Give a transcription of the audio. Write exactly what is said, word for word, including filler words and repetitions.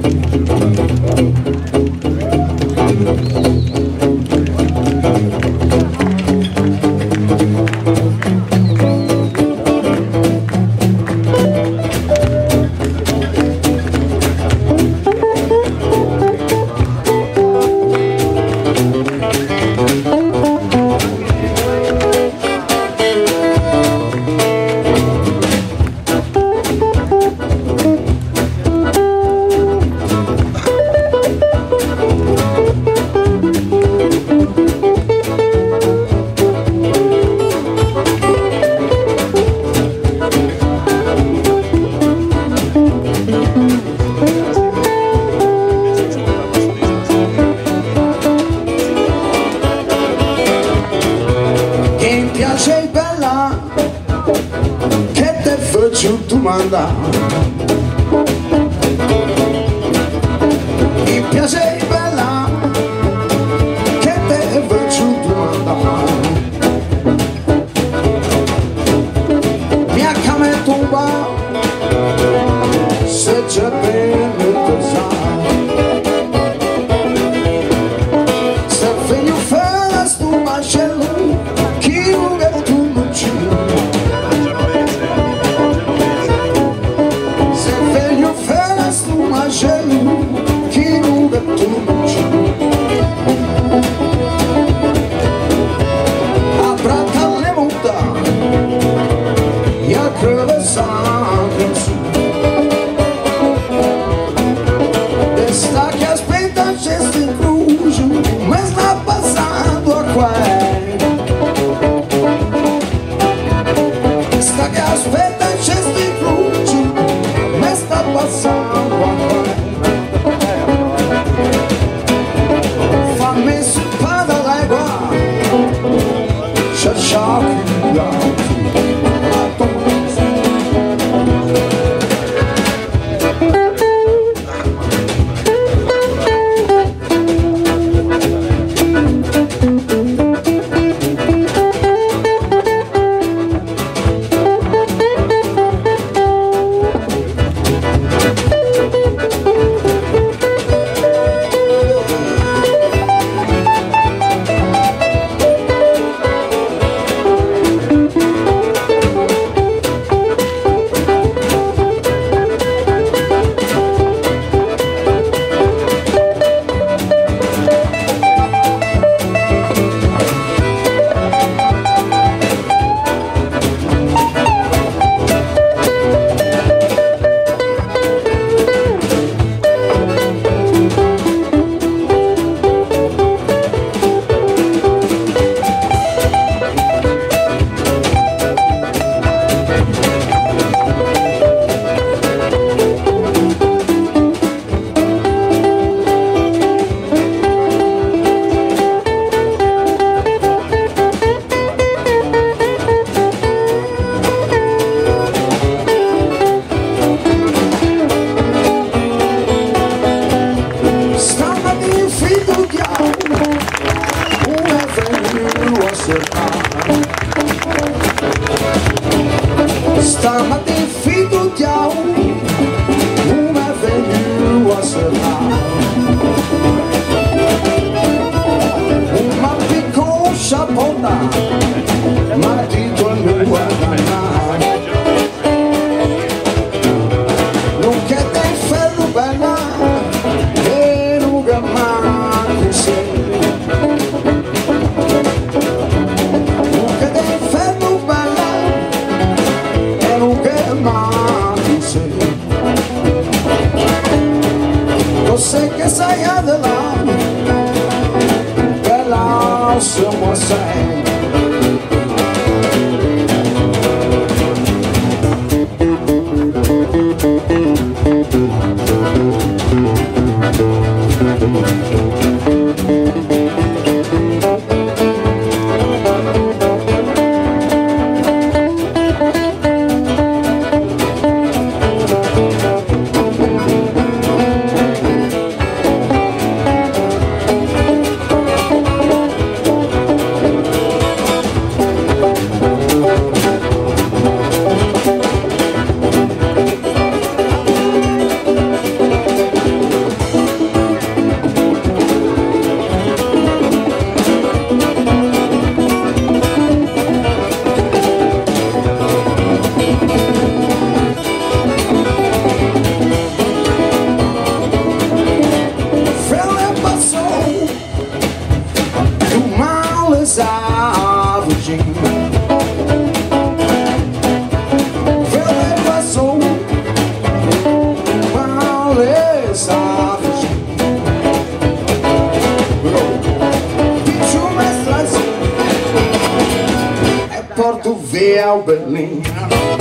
Mi piace bella che te faccio domanda. Mi accame tumba se c'è bene cosa. Se vengo fela stu macello chi non è tu non ci. Chi non è tu non c'è. Abbracca le montagne e attraversare su. E sta che aspetta c'è sti cruce, ma sta passando a qua. Sta che aspetta c'è sti cruce, ma sta passando a qua. Stamattina fido di una venuto a serrare una piccola sciabotta ma dito non guardare non che te ferro bella e non gamma sei sei che sei adela bella siamo sei Berlim.